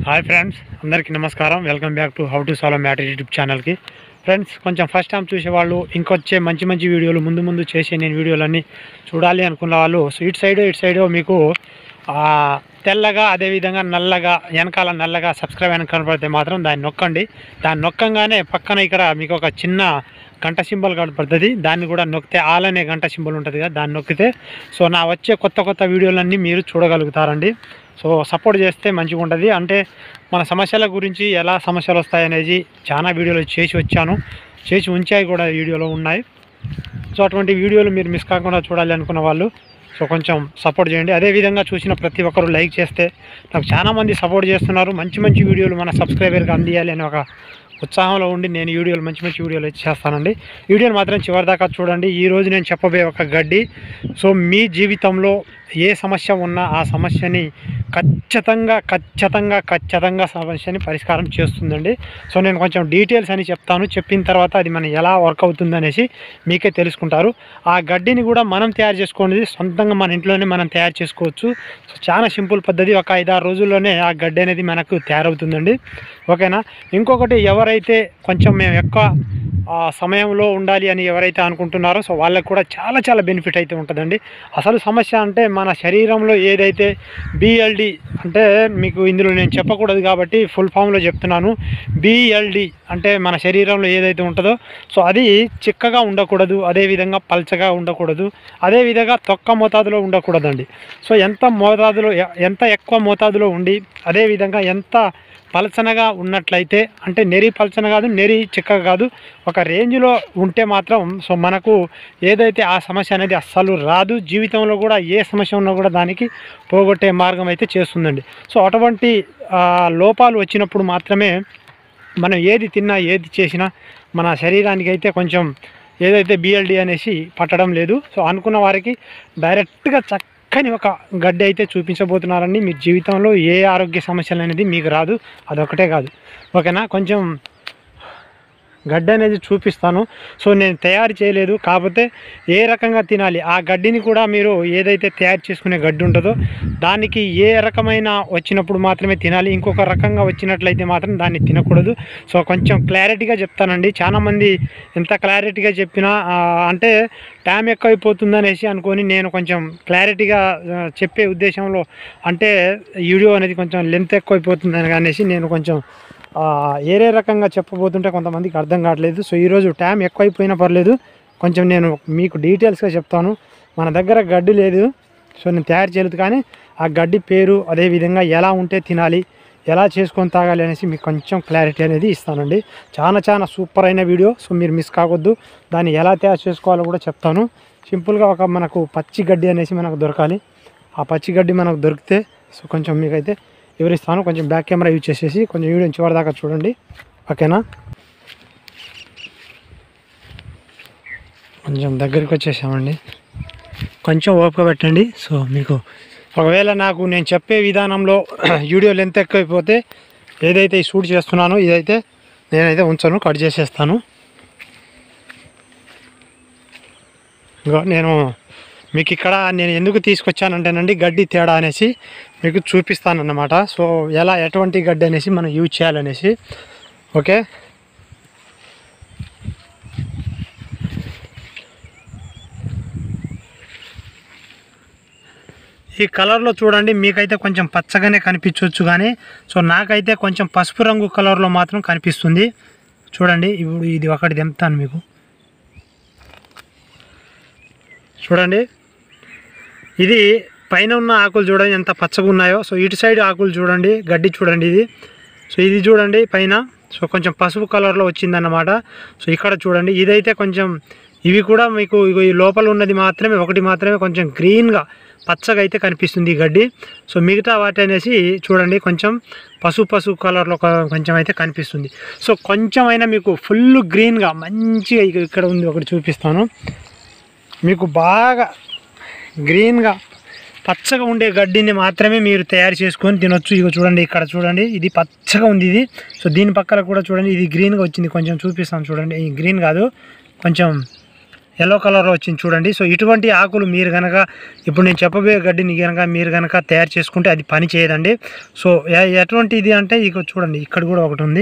Hi friends, అందరికీ నమస్కారం. Welcome back to how to solve matter YouTube ఛానల్కి. Friends, కొంచెం ఫస్ట్ టైం చూసేవాళ్ళు, ఇంకొచ్చే మంచి వీడియోలు ముందు చేసే నేను వీడియోలన్నీ చూడాలి అనుకున్న వాళ్ళు, సో ఇటు సైడ్ మీకు తెల్లగా అదేవిధంగా నల్లగా వెనకాల నల్లగా సబ్స్క్రైబ్ అని కనపడితే మాత్రం దాన్ని నొక్కండి. దాన్ని నొక్కంగానే పక్కన ఇక్కడ మీకు ఒక చిన్న గంట సింబల్ కనపడుతుంది. దాన్ని కూడా నొక్కితే ఆల్ అనే గంట సింబల్ ఉంటుంది కదా, దాన్ని నొక్కితే సో నా వచ్చే కొత్త వీడియోలన్నీ మీరు చూడగలుగుతారండి. సో సపోర్ట్ చేస్తే మంచిగా ఉంటుంది. అంటే మన సమస్యల గురించి ఎలా సమస్యలు వస్తాయనేది చాలా వీడియోలు చేసి ఉంచాయి కూడా వీడియోలో ఉన్నాయి. సో అటువంటి వీడియోలు మీరు మిస్ కాకుండా చూడాలి అనుకున్న వాళ్ళు సో కొంచెం సపోర్ట్ చేయండి. అదేవిధంగా చూసిన ప్రతి ఒక్కరు లైక్ చేస్తే నాకు చాలామంది సపోర్ట్ చేస్తున్నారు. మంచి వీడియోలు మన సబ్స్క్రైబర్కి అందియాలి అనే ఒక ఉత్సాహంలో ఉండి నేను వీడియోలు మంచి వీడియోలు చేస్తానండి. వీడియోని మాత్రం చివరిదాకా చూడండి. ఈరోజు నేను చెప్పబోయే ఒక గడ్డి సో మీ జీవితంలో ఏ సమస్య ఉన్నా ఆ సమస్యని ఖచ్చితంగా సమస్యని పరిష్కారం చేస్తుందండి. సో నేను కొంచెం డీటెయిల్స్ అని చెప్తాను. చెప్పిన తర్వాత అది మనం ఎలా వర్క్ అవుతుంది అనేసి మీకే తెలుసుకుంటారు. ఆ గడ్డిని కూడా మనం తయారు చేసుకునేది సొంతంగా మన ఇంట్లోనే మనం తయారు చేసుకోవచ్చు. సో చాలా సింపుల్ పద్ధతి. ఒక 5-6 రోజుల్లోనే ఆ గడ్డి అనేది మనకు తయారవుతుందండి. ఓకేనా. ఇంకొకటి, ఎవరైతే కొంచెం మేము ఎక్కువ సమయంలో ఉండాలి అని ఎవరైతే అనుకుంటున్నారో సో వాళ్ళకు కూడా చాలా బెనిఫిట్ అయితే ఉంటుందండి. అసలు సమస్య అంటే మన శరీరంలో ఏదైతే బిఎల్డి అంటే మీకు ఇందులో నేను చెప్పకూడదు కాబట్టి ఫుల్ ఫామ్లో చెప్తున్నాను. బిఎల్డి అంటే మన శరీరంలో ఏదైతే ఉంటుందో సో అది చిక్కగా ఉండకూడదు, అదేవిధంగా పల్చగా ఉండకూడదు, అదేవిధంగా తొక్క మోతాదులో ఉండకూడదండి. సో ఎంత ఎక్కువ మోతాదులో ఉండి అదేవిధంగా ఎంత పలచనగా ఉన్నట్లయితే, అంటే నెరి పలచన కాదు, నెరి చిక్కగా కాదు, ఒక రేంజ్లో ఉంటే మాత్రం సో మనకు ఏదైతే ఆ సమస్య అనేది అస్సలు రాదు. జీవితంలో కూడా ఏ సమస్య ఉన్నా కూడా దానికి పోగొట్టే మార్గం అయితే చేస్తుందండి. సో అటువంటి లోపాలు వచ్చినప్పుడు మాత్రమే మనం ఏది తిన్నా ఏది చేసినా మన శరీరానికి అయితే కొంచెం ఏదైతే బిఎల్డి అనేసి పట్టడం లేదు. సో అనుకున్న వారికి డైరెక్ట్గా కానీ ఒక గడ్డి అయితే చూపించబోతున్నారండి. మీ జీవితంలో ఏ ఆరోగ్య సమస్యలు అనేది మీకు రాదు. అదొకటే కాదు, ఓకేనా. కొంచెం గడ్డి అనేది చూపిస్తాను. సో నేను తయారు చేయలేదు, కాకపోతే ఏ రకంగా తినాలి ఆ గడ్డిని కూడా మీరు ఏదైతే తయారు చేసుకునే గడ్డి ఉంటుందో దానికి ఏ రకమైన వచ్చినప్పుడు మాత్రమే తినాలి. ఇంకొక రకంగా వచ్చినట్లయితే మాత్రం దాన్ని తినకూడదు. సో కొంచెం క్లారిటీగా చెప్తానండి. చాలామంది ఎంత క్లారిటీగా చెప్పినా అంటే టైం ఎక్కువైపోతుంది అనేసి అనుకొని నేను కొంచెం క్లారిటీగా చెప్పే ఉద్దేశంలో, అంటే వీడియో అనేది కొంచెం లెంత్ ఎక్కువైపోతుంది అనేసి నేను కొంచెం ఏరే రకంగా చెప్పబోతుంటే కొంతమందికి అర్థం కావట్లేదు. సో ఈరోజు టైం ఎక్కువైపోయినా పర్లేదు, కొంచెం నేను మీకు డీటెయిల్స్గా చెప్తాను. మన దగ్గర గడ్డి లేదు, సో నేను తయారు చేయలేదు, కానీ ఆ గడ్డి పేరు అదేవిధంగా ఎలా ఉంటే తినాలి, ఎలా చేసుకొని తాగాలి అనేసి మీకు కొంచెం క్లారిటీ అనేది ఇస్తానండి. చాలా సూపర్ అయిన వీడియో. సో మీరు మిస్ కావద్దు. దాన్ని ఎలా తయారు చేసుకోవాలో కూడా చెప్తాను. సింపుల్గా మనకు పచ్చి గడ్డి అనేసి మనకు దొరకాలి. ఆ పచ్చి గడ్డి మనకు దొరికితే సో కొంచెం మీకైతే వివరిస్తాను. కొంచెం బ్యాక్ కెమెరా యూజ్ చేసేసి కొంచెం వీడియో చివరిదాకా చూడండి, ఓకేనా. కొంచెం దగ్గరికి వచ్చేసామండి, కొంచెం ఓపిక పెట్టండి. సో మీకు ఒకవేళ నేను చెప్పే విధానంలో వీడియో లెంత్ ఎక్కువైపోతే ఏదైతే షూట్ చేస్తున్నానో ఇదైతే నేనైతే ఉంచను, కట్ చేసేస్తాను. ఇంకా నేను మీకు ఇక్కడ నేను ఎందుకు తీసుకొచ్చానంటేనండి గడ్డి తేడా అనేసి మీకు చూపిస్తానన్నమాట. సో ఎటువంటి గడ్డి అనేసి మనం యూజ్ చేయాలనేసి, ఓకే. ఈ కలర్లో చూడండి, మీకైతే కొంచెం పచ్చగానే కనిపించవచ్చు, కానీ సో నాకైతే కొంచెం పసుపు రంగు కలర్లో మాత్రం కనిపిస్తుంది. చూడండి, ఇప్పుడు ఇది ఒకటి తెంపుతాను మీకు చూడండి. ఇది పైన ఉన్న ఆకులు చూడండి ఎంత పచ్చగా ఉన్నాయో. సో ఇటు సైడ్ ఆకులు చూడండి, గడ్డి చూడండి ఇది. సో ఇది చూడండి పైన సో కొంచెం పసుపు కలర్లో వచ్చిందన్నమాట. సో ఇక్కడ చూడండి, ఇదైతే కొంచెం ఇవి కూడా మీకు ఈ లోపల ఉన్నది ఒకటి మాత్రమే కొంచెం గ్రీన్గా పచ్చగా అయితే కనిపిస్తుంది ఈ గడ్డి. సో మిగతా వాటి అనేసి చూడండి కొంచెం పసుపు కలర్లో కొంచెం అయితే కనిపిస్తుంది. సో కొంచెం అయినా మీకు ఫుల్ గ్రీన్గా మంచిగా ఇక్కడ ఉంది, ఒకటి చూపిస్తాను మీకు. బాగా గ్రీన్గా పచ్చగా ఉండే గడ్డిని మాత్రమే మీరు తయారు చేసుకొని తినొచ్చు. ఇక చూడండి, ఇక్కడ చూడండి, ఇది పచ్చగా ఉంది ఇది. సో దీని పక్కన కూడా చూడండి, ఇది గ్రీన్గా వచ్చింది. కొంచెం చూపిస్తాను చూడండి, ఈ గ్రీన్ కాదు, కొంచెం ఎల్లో కలర్లో వచ్చింది చూడండి. సో ఇటువంటి ఆకులు మీరు కనుక ఇప్పుడు నేను చెప్పబోయే గడ్డిని కనుక మీరు కనుక తయారు చేసుకుంటే అది పని చేయదండి. సో ఎటువంటిది అంటే ఇక చూడండి, ఇక్కడ కూడా ఒకటి ఉంది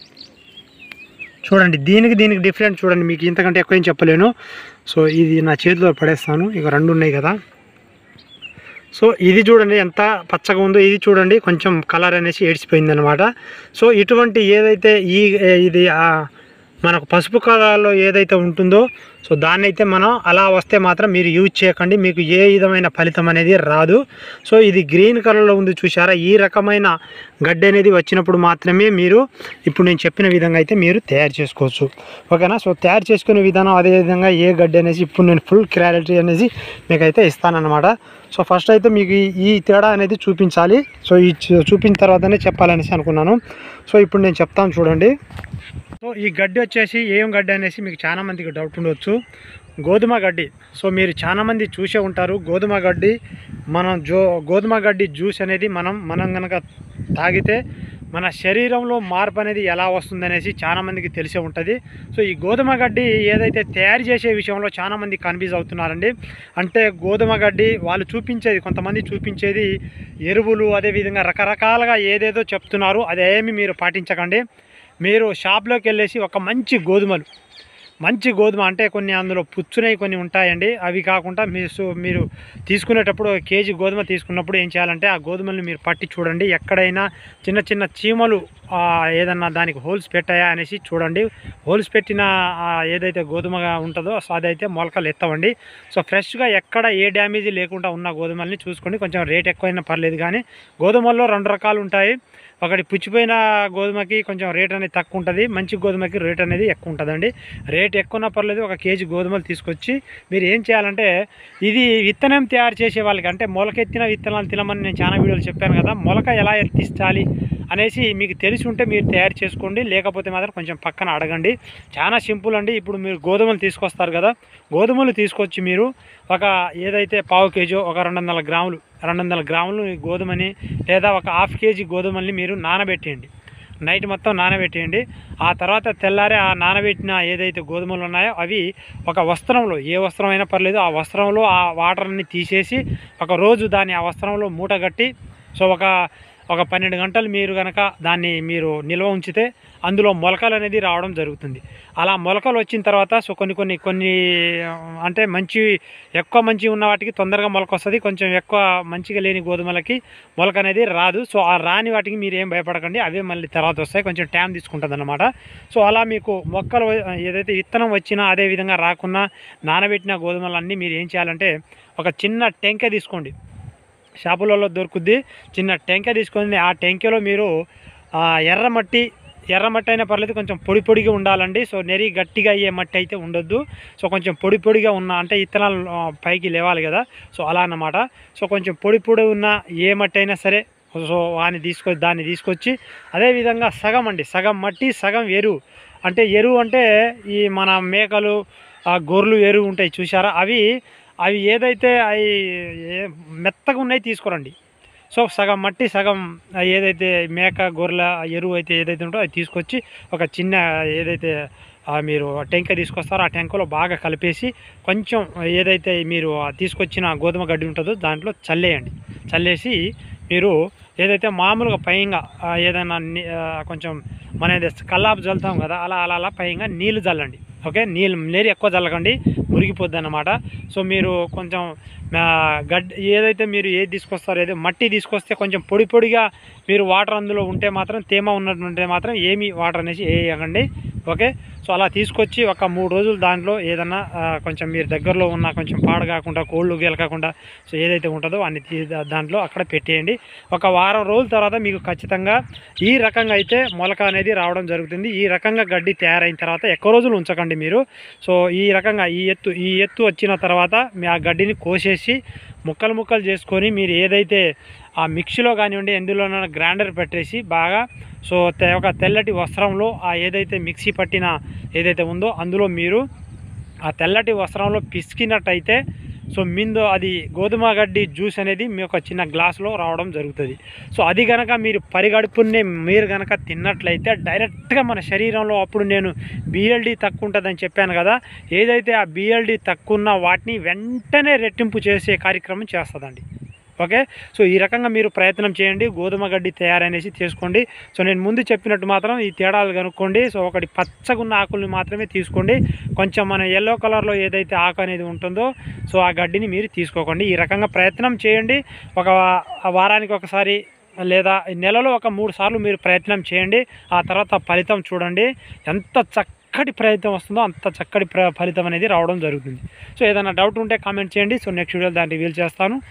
చూడండి. దీనికి డిఫరెంట్ చూడండి, మీకు ఇంతకంటే ఎక్కువ ఏం చెప్పలేను. సో ఇది నా చేతిలో పడేస్తాను, ఇక 2 ఉన్నాయి కదా. సో ఇది చూడండి ఎంత పచ్చగా ఉందో, ఇది చూడండి కొంచెం కలర్ అనేసి ఏడ్చిపోయింది అనమాట. సో ఇటువంటి ఏదైతే ఇది మనకు పసుపు కలర్లో ఏదైతే ఉంటుందో సో దాన్ని అయితే మనం అలా వస్తే మాత్రం మీరు యూజ్ చేయకండి, మీకు ఏ విధమైన ఫలితం అనేది రాదు. సో ఇది గ్రీన్ కలర్లో ఉంది చూసారా, ఈ రకమైన గడ్డి అనేది వచ్చినప్పుడు మాత్రమే మీరు ఇప్పుడు నేను చెప్పిన విధంగా అయితే మీరు తయారు చేసుకోవచ్చు. ఓకేనా. సో తయారు చేసుకునే విధానం అదేవిధంగా ఏ గడ్డి అనేసి ఇప్పుడు నేను ఫుల్ క్లారిటీ అనేది మీకైతే ఇస్తానన్నమాట. సో ఫస్ట్ అయితే మీకు ఈ తేడా అనేది చూపించాలి. సో ఈ చూపించిన తర్వాతనే చెప్పాలనేసి అనుకున్నాను. సో ఇప్పుడు నేను చెప్తాను చూడండి. సో ఈ గడ్డి వచ్చేసి ఏం గడ్డి అనేసి మీకు చాలా మందికి డౌట్ ఉండవచ్చు. గోధుమ గడ్డి. సో మీరు చాలామంది చూసే ఉంటారు గోధుమ గడ్డి. గోధుమ గడ్డి జ్యూస్ అనేది మనం కనుక తాగితే మన శరీరంలో మార్పు అనేది ఎలా వస్తుందనేసి చాలామందికి తెలిసే ఉంటుంది. సో ఈ గోధుమ గడ్డి ఏదైతే తయారు చేసే విషయంలో చాలామంది కన్ఫ్యూజ్ అవుతున్నారండి. అంటే గోధుమ గడ్డి వాళ్ళు చూపించేది, కొంతమంది చూపించేది ఎరువులు, అదేవిధంగా రకరకాలుగా ఏదేదో చెప్తున్నారు. అదేమి మీరు పాటించకండి. మీరు షాప్లోకి వెళ్ళేసి ఒక మంచి గోధుమ అంటే కొన్ని అందులో పుచ్చునవి కొన్ని ఉంటాయండి. అవి కాకుండా మీరు తీసుకునేటప్పుడు కేజీ గోధుమ తీసుకున్నప్పుడు ఏం చేయాలంటే ఆ గోధుమల్ని మీరు పట్టి చూడండి, ఎక్కడైనా చిన్న చిన్న చీమలు ఏదన్నా దానికి హోల్స్ పెట్టాయా అనేసి చూడండి. హోల్స్ పెట్టిన ఏదైతే గోధుమగా ఉంటుందో అదైతే మొలకలు ఎత్తవండి. సో ఫ్రెష్గా ఎక్కడ ఏ డ్యామేజ్ లేకుండా ఉన్న గోధుమల్ని చూసుకోండి. కొంచెం రేట్ ఎక్కువైనా పర్లేదు, కానీ గోధుమల్లో 2 రకాలు ఉంటాయి. ఒకటి పుచ్చిపోయిన గోధుమకి కొంచెం రేట్ అనేది తక్కువ ఉంటుంది, మంచి గోధుమకి రేట్ అనేది ఎక్కువ ఉంటుందండి. రేట్ ఎక్కువన్నా పర్లేదు, ఒక కేజీ గోధుమలు తీసుకొచ్చి మీరు ఏం చేయాలంటే, ఇది విత్తనం తయారు చేసే వాళ్ళకి అంటే మొలకెత్తిన విత్తనాలు తినమని నేను చాలా వీడియోలు చెప్పాను కదా. మొలక ఎలా ఎత్తించాలి అనేసి మీకు తెలిసి ఉంటే మీరు తయారు చేసుకోండి, లేకపోతే మాత్రం కొంచెం పక్కన అడగండి. చాలా సింపుల్ అండి. ఇప్పుడు మీరు గోధుమలు తీసుకొస్తారు కదా, గోధుమలు తీసుకొచ్చి మీరు ఒక ఏదైతే పావు కేజీ ఒక 200 గ్రాములు గోధుమని లేదా ఒక ½ కేజీ గోధుమల్ని మీరు నానబెట్టేయండి. నైట్ మొత్తం నానబెట్టేయండి. ఆ తర్వాత తెల్లారే ఆ నానబెట్టిన ఏదైతే గోధుమలు ఉన్నాయో అవి ఒక వస్త్రంలో, ఏ వస్త్రం అయినా పర్లేదు, ఆ వస్త్రంలో ఆ వాటర్ని తీసేసి ఒక రోజు దాన్ని ఆ వస్త్రంలో మూట కట్టి సో ఒక 12 గంటలు మీరు కనుక దాన్ని మీరు నిల్వ ఉంచితే అందులో మొలకలు అనేది రావడం జరుగుతుంది. అలా మొలకలు వచ్చిన తర్వాత సో కొన్ని అంటే ఎక్కువ మంచి ఉన్న వాటికి తొందరగా మొలక వస్తుంది, కొంచెం ఎక్కువ మంచిగా లేని గోధుమలకి మొలక అనేది రాదు. సో ఆ రాని వాటికి మీరు ఏం భయపడకండి, అవే మళ్ళీ తర్వాత వస్తాయి, కొంచెం టైం తీసుకుంటుంది అన్నమాట. సో అలా మీకు మొక్కలు ఏదైతే విత్తనం వచ్చినా అదేవిధంగా రాకున్నా నానబెట్టిన గోధుమలన్నీ మీరు ఏం చేయాలంటే ఒక చిన్న టెంక తీసుకోండి, షాపులలో దొరుకుద్ది, చిన్న టెంక తీసుకొని ఆ టెంకలో మీరు ఎర్రమట్టి అయినా పర్లేదు, కొంచెం పొడిగా ఉండాలండి. సో నెరి గట్టిగా అయ్యే మట్టి అయితే ఉండొద్దు. సో కొంచెం పొడిగా ఉన్న అంటే విత్తనాలు పైకి లేవాలి కదా, సో అలా అన్నమాట. సో కొంచెం పొడి ఉన్న ఏ మట్టి అయినా సరే సో దాన్ని తీసుకొచ్చి అదేవిధంగా సగం మట్టి సగం ఎరువు. అంటే ఎరువు అంటే ఈ మన మేకలు గొర్రెలు ఎరువు ఉంటాయి చూసారా, అవి ఏదైతే అవి మెత్తగా ఉన్నాయి తీసుకురండి. సో సగం మట్టి సగం ఏదైతే మేక గొర్రెల ఎరువు అయితే ఏదైతే ఉంటుందో అది తీసుకొచ్చి ఒక చిన్న ఏదైతే మీరు టెంక తీసుకొస్తారో ఆ టెంకలో బాగా కలిపేసి కొంచెం ఏదైతే మీరు తీసుకొచ్చిన గోధుమ గడ్డి ఉంటుందో దాంట్లో చల్లేసి మీరు ఏదైతే మామూలుగా పైగా ఏదైనా కొంచెం మన కల్లాపు చల్లుతాం కదా, అలా పైగా నీళ్ళు చల్లండి. ఓకే, నీరు ఎక్కువ చల్లకండి, మురిగిపోద్ది అన్నమాట. సో మీరు కొంచెం ఏదైతే మీరు ఏది తీసుకొస్తారో ఏదో మట్టి తీసుకొస్తే కొంచెం పొడిగా మీరు వాటర్ అందులో ఉంటే మాత్రం తేమ ఉన్నట్టుంటే మాత్రం ఏమీ వాటర్ అనేసి వేయకండి. ఓకే, సో అలా తీసుకొచ్చి ఒక 3 రోజులు దాంట్లో ఏదన్నా కొంచెం మీరు దగ్గరలో ఉన్న కొంచెం పాడు కాకుండా కోళ్ళు గెలకకుండా సో ఏదైతే ఉంటుందో అన్ని దాంట్లో అక్కడ పెట్టేయండి. ఒక వారం రోజుల తర్వాత మీకు ఖచ్చితంగా ఈ రకంగా అయితే మొలక అనేది రావడం జరుగుతుంది. ఈ రకంగా గడ్డి తయారైన తర్వాత ఎక్కువ రోజులు ఉంచకండి మీరు. సో ఈ రకంగా ఈ ఎత్తు వచ్చిన తర్వాత మీ ఆ గడ్డిని కోసేసి ముక్కలు చేసుకొని మీరు ఏదైతే ఆ మిక్సీలో కానివ్వండి ఎందులోనైనా గ్రైండర్ పెట్టేసి బాగా సో ఒక తెల్లటి వస్త్రంలో ఆ ఏదైతే మిక్సీ పట్టిన ఏదైతే ఉందో అందులో మీరు ఆ తెల్లటి వస్త్రంలో పిసికినట్టయితే సో మిందో అది గోధుమ గడ్డి జ్యూస్ అనేది మీ ఒక చిన్న గ్లాసులో రావడం జరుగుతుంది. సో అది కనుక మీరు పరిగడుపునే మీరు కనుక తిన్నట్లయితే డైరెక్ట్గా మన శరీరంలో, అప్పుడు నేను బిఎల్డి తక్కువ ఉంటుందని చెప్పాను కదా, ఏదైతే ఆ బిఎల్డి తక్కువ ఉన్న వాటిని వెంటనే రెట్టింపు చేసే కార్యక్రమం చేస్తుందండి. ఓకే, సో ఈ రకంగా మీరు ప్రయత్నం చేయండి, గోధుమ గడ్డి తయారనేసి తీసుకోండి. సో నేను ముందు చెప్పినట్టు మాత్రం ఈ తేడాలు కనుక్కోండి. సో ఒకటి పచ్చగున్న ఆకుల్ని మాత్రమే తీసుకోండి, కొంచెం మన ఎల్లో కలర్లో ఏదైతే ఆకు అనేది ఉంటుందో సో ఆ గడ్డిని మీరు తీసుకోకండి. ఈ రకంగా ప్రయత్నం చేయండి. ఒక వారానికి ఒకసారి లేదా నెలలో ఒక 3 సార్లు మీరు ప్రయత్నం చేయండి. ఆ తర్వాత ఫలితం చూడండి, ఎంత చక్కటి ప్రయత్నం వస్తుందో అంత చక్కటి ఫలితం అనేది రావడం జరుగుతుంది. సో ఏదైనా డౌట్ ఉంటే కామెంట్ చేయండి. సో నెక్స్ట్ వీడియోలో దాన్ని రివీల్ చేస్తాను.